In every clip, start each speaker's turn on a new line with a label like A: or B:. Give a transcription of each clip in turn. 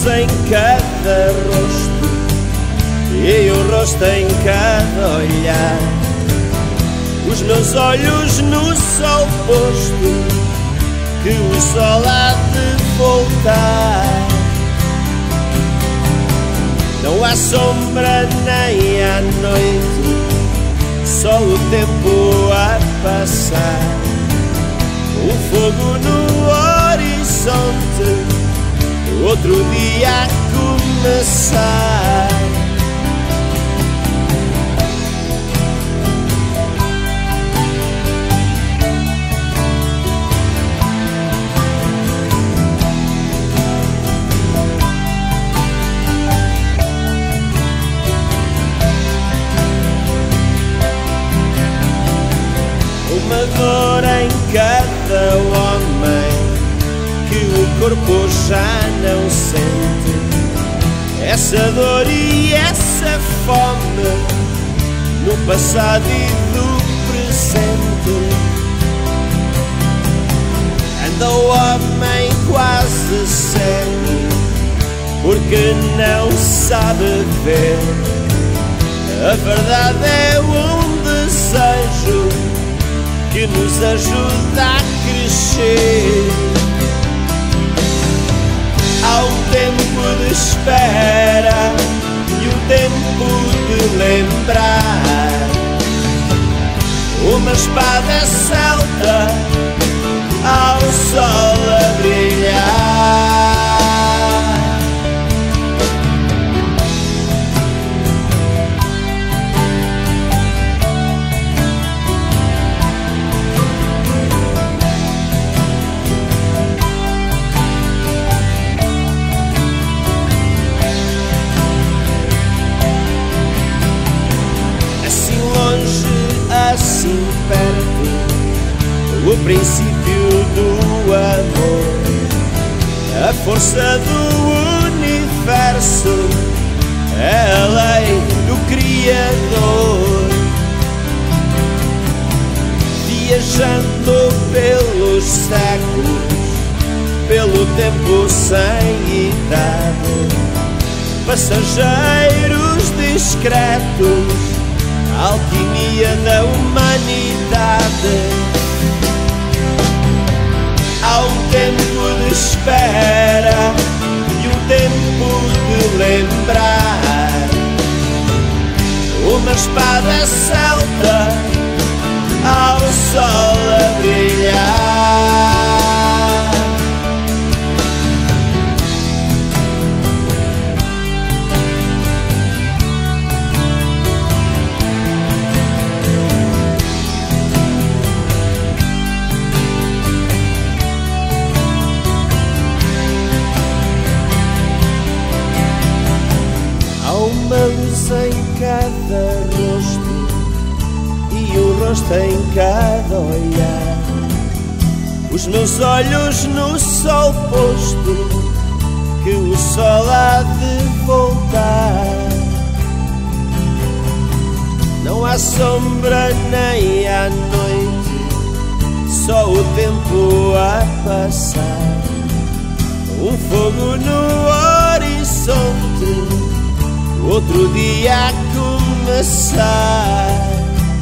A: em cada rosto e o rosto em cada olhar. Os meus olhos no sol posto, que o sol há de voltar. Não há sombra nem há noite, só o tempo a passar. Um fogo no horizonte, outro dia a começar. Uma dor em cada homem que o corpo já não sente. Essa dor e essa fome no passado e do presente. Anda o homem quase cego porque não sabe ver. A verdade é um desejo que nos ajuda a crescer. Há um tempo de espera e um tempo de lembrar. Uma espada celta ao sol a brilhar. Assim perto, o princípio do amor, a força do universo, é a lei do Criador. Viajando pelos séculos, pelo tempo sem idade, passageiros discretos, alquimia da humanidade. Há um tempo de espera e um tempo de lembrar. Uma espada celta ao sol a brilhar. Uma luz em cada rosto e um rosto em cada olhar. Os meus olhos no sol posto, que o sol há de voltar. Não há sombra nem há noite, só o tempo a passar. Um fogo no horizonte, outro dia a começar.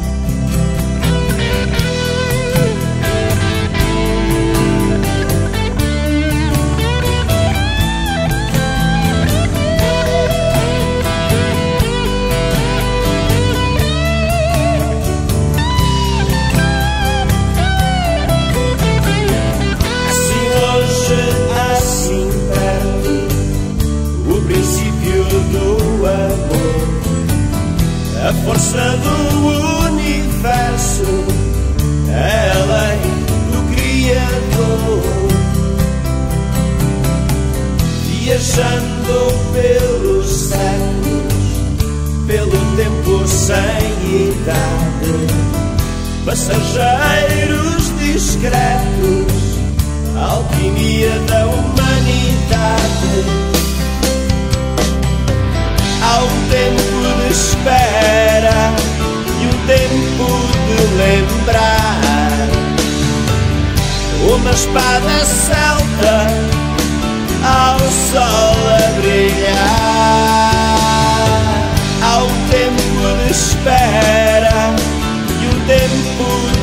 A: Assim longe, assim perto, o princípio do amor, a força do universo, é a lei do Criador. Viajando pelos séculos, pelo tempo sem idade, passageiros discretos, alquimia da humanidade. Há um tempo de espera e um tempo de lembrar. Uma espada celta ao sol a brilhar.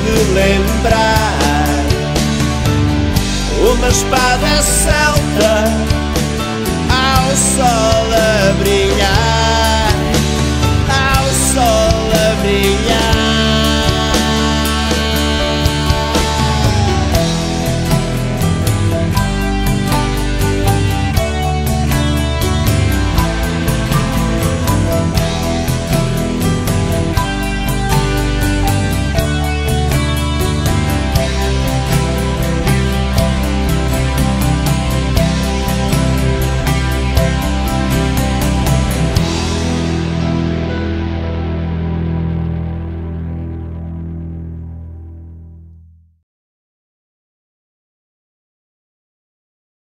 A: de lembrar. Uma espada celta ao sol a brilhar.